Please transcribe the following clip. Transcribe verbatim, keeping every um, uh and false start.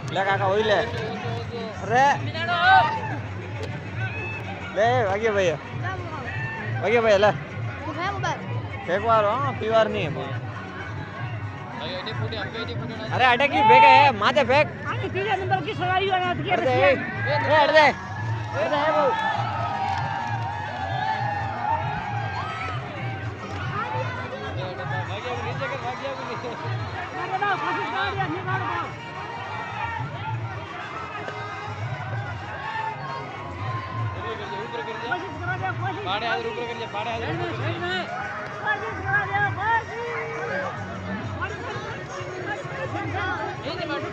ले काका वही ले अरे ले भाग्य भैया भाग्य भैया ले फेंकवार हाँ पीवार नहीं है अरे अटे की फेंक है माथे फेंक तीसरे नंबर की सवारी वाला की अरे ए अरे दे अरे है वो भाग्य भी नीचे कर भाग्य भी नीचे अरे ना कोशिश कर दिया निकाल दो ऊपर कर जा कोशिश करा दे कोशिश पाड़े हाथ ऊपर कर जा पाड़े हाथ ऊपर कर जा कोशिश करा दे कोशिश ये नहीं मार